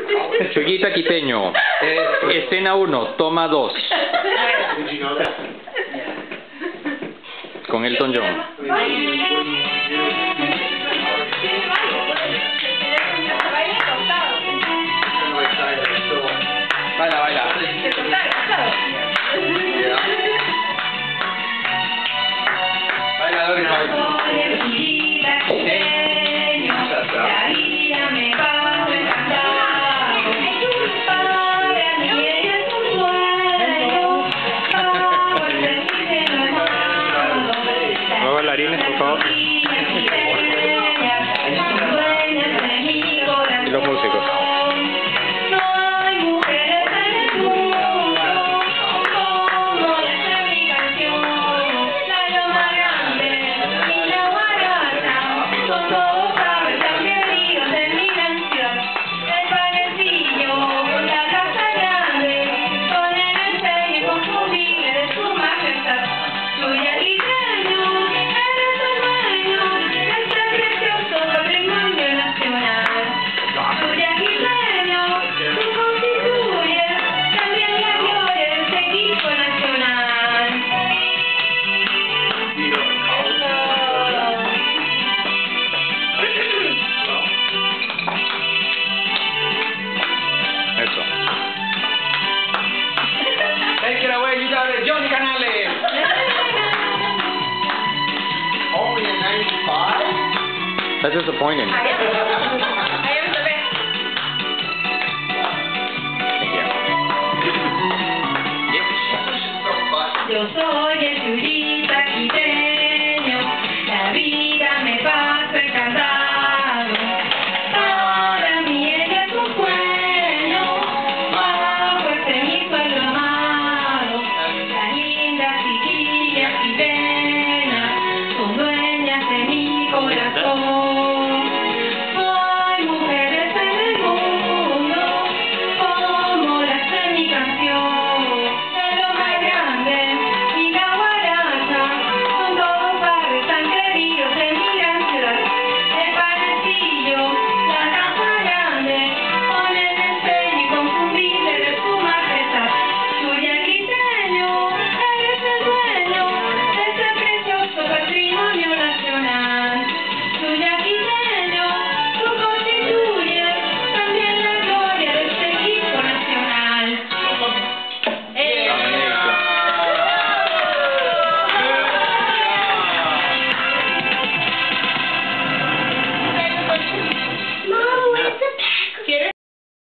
Chuyita Quiteño. Escena 1, toma 2. Con Elton John. Baila, baila. Baila, Doris, baila. Nuevos bailarines, por favor. Y los músicos. Take it away, you got it, Johnny Canales. Only a 95? That's disappointing.